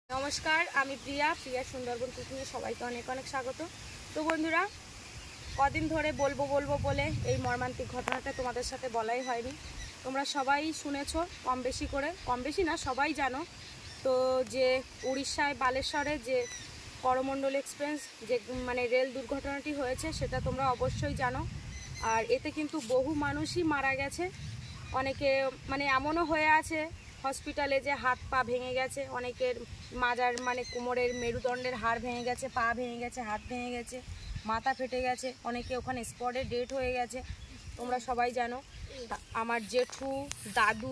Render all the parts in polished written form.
নমস্কার, আমি প্রিয়া সুন্দরবন কুকিংয়ে সবাইকে অনেক অনেক স্বাগত। তো বন্ধুরা, কদিন ধরে বলবো বলে এই মর্মান্তিক ঘটনাটা তোমাদের সাথে বলাই হয়নি। তোমরা সবাই শুনেছো, কম বেশি না সবাই জানো। তো যে উড়িষ্যায় বালেশ্বরে যে করমন্ডল এক্সপ্রেস যে রেল দুর্ঘটনাটি হয়েছে সেটা তোমরা অবশ্যই জানো। আর এতে কিন্তু বহু মানুষই মারা গেছে। অনেকে এমনও হয়ে আছে হসপিটালে যে হাত পা ভেঙে গেছে, অনেকের মাজার কোমরের মেরুদণ্ডের হাড় ভেঙে গেছে, পা ভেঙে গেছে, হাত ভেঙে গেছে, মাথা ফেটে গেছে, অনেকে ওখানে স্পটে ডেড হয়ে গেছে। তোমরা সবাই জানো। আমার জেঠু, দাদু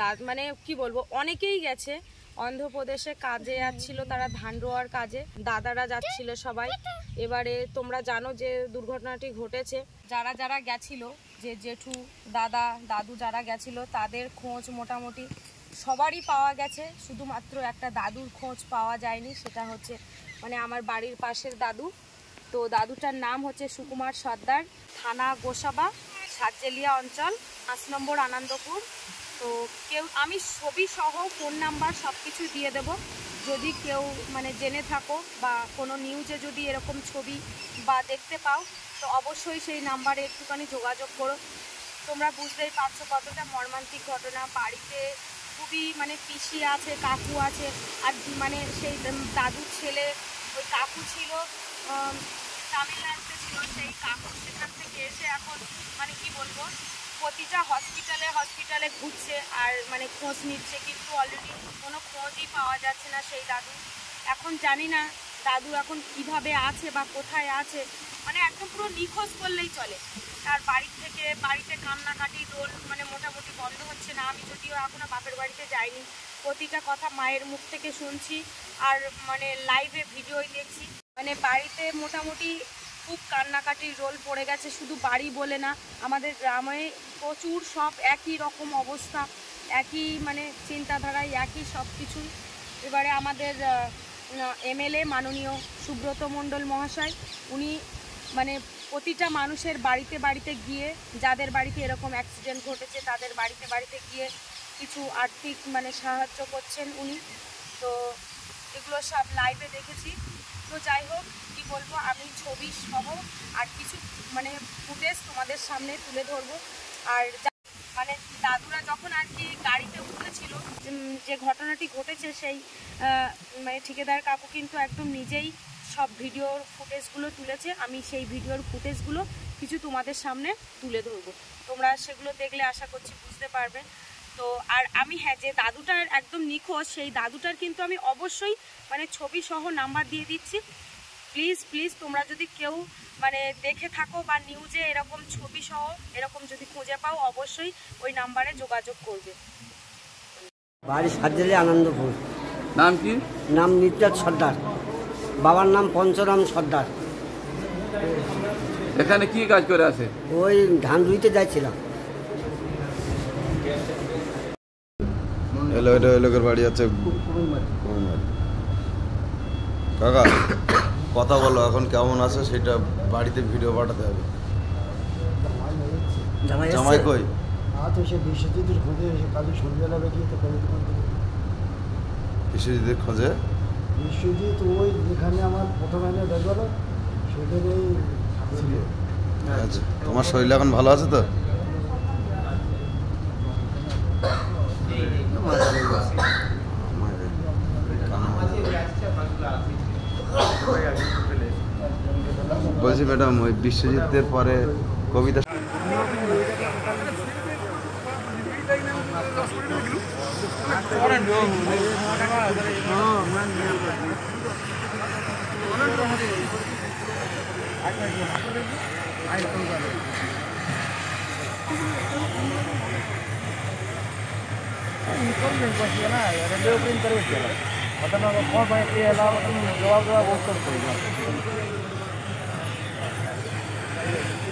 কি বলবো, অনেকেই গেছে। অন্ধ্রপ্রদেশে কাজে যাচ্ছিল, তারা ধান রোয়ার কাজে, দাদারা যাচ্ছিল সবাই। এবারে তোমরা জানো যে দুর্ঘটনাটি ঘটেছে। যারা যারা গেছিল, যে জেঠু, দাদা, দাদু যারা গেছিল তাদের খোঁজ মোটামুটি সবারই পাওয়া গেছে। শুধুমাত্র একটা দাদুর খোঁজ পাওয়া যায়নি, সেটা হচ্ছে আমার বাড়ির পাশের দাদু। তো দাদুটার নাম হচ্ছে সুকুমার সর্দার, থানা গোসাবা, সাতজেলিয়া অঞ্চল, 5 নম্বর আনন্দপুর। তো আমি ছবি সহ ফোন নাম্বার সব কিছু দিয়ে দেব। যদি কেউ জেনে থাকো বা কোনো নিউজে যদি এরকম ছবি বা দেখতে পাও, তো অবশ্যই সেই নাম্বারে একটুখানি যোগাযোগ করো। তোমরা বুঝতেই পারছো কতটা মর্মান্তিক ঘটনা। বাড়িতে খুবই পিসি আছে, কাকু আছে, আর সেই দাদুর ছেলে, ওই কাকু ছিল তামিলনাড়ুতে ছিল, সেই কাকু সেখান থেকে এসে এখন কি বলবো, প্রতিটা হসপিটালে ঘুরছে আর খোঁজ নিচ্ছে, কিন্তু অলরেডি কোনো খোঁজই পাওয়া যাচ্ছে না সেই দাদু। এখন জানি না দাদু এখন কিভাবে আছে বা কোথায় আছে, একদম পুরো নিখোঁজ করলেই চলে। তার বাড়িতে কান্নাকাটি রোল মোটামুটি বন্ধ হচ্ছে না। আমি যদিও এখনও বাপের বাড়িতে যাইনি, প্রতিটা কথা মায়ের মুখ থেকে শুনছি আর লাইভে ভিডিওই দেখছি। বাড়িতে মোটামুটি খুব কান্নাকাটির রোল পড়ে গেছে। শুধু বাড়ি বলে না, আমাদের গ্রামে প্রচুর সব একই রকম অবস্থা, একই চিন্তাধারায়, একই সব কিছু। এবারে আমাদের এমএলএ মাননীয় সুব্রত মণ্ডল মহাশয়, উনি প্রতিটা মানুষের বাড়িতে গিয়ে, যাদের বাড়িতে এরকম অ্যাক্সিডেন্ট ঘটেছে তাদের বাড়িতে গিয়ে কিছু আর্থিক সাহায্য করছেন উনি। তো এগুলো সব লাইভে দেখেছি। তো যাই হোক, কী বলবো, আমি ছবি সহ আর কিছু ফুটেজ তোমাদের সামনে তুলে ধরবো। আর দাদুরা যখন আর কি গাড়িতে উঠেছিল, যে ঘটনাটি ঘটেছে, সেই ঠিকাদার কাকু কিন্তু একদম নিজেই সব ভিডিওর ফুটেজগুলো তুলেছে। আমি সেই ভিডিওর ফুটেজগুলো কিছু তোমাদের সামনে তুলে ধরবো, তোমরা সেগুলো দেখলে আশা করছি বুঝতে পারবে। তো আর আমি যে দাদুটার একদম নিখোঁজ, সেই দাদুটার কিন্তু আমি অবশ্যই ছবি সহ নাম্বার দিয়ে দিচ্ছি। প্লিজ তোমরা যদি কেউ দেখে থাকো বা নিউজে এরকম ছবি সহ এরকম যদি খুঁজে পাও, অবশ্যই ওই নাম্বারে যোগাযোগ করবে। বাড়ি সাতজেলিয়া আনন্দপুর। নাম কি? নাম নিত্যাত সর্দার, বাবার নাম পঞ্চরাম সর্দার। এখানে কি কাজ করে আছে? ওই ধান রুইতে যাচ্ছিলাম। লোকের বাড়ি আছে কাকা, কথা বলো এখন কেমন আছে সেটা বাড়িতে ভিডিও পাঠাতে হবে। জামাই কই? বিশ্বজিতের খোঁজে কালকে সন্ধ্যাবেলা বেরিয়ে তো বিশ্বজিতের খোঁজে। বিশ্বজিৎ ওই যেখানে আমার প্রথম এনে দেখলো সেখানেই। আচ্ছা, তোমার শরীর এখন ভালো আছে তো? বলছি ম্যাডাম, ওই বিশ্বজিতের পরে কবিতা जवाब बहुत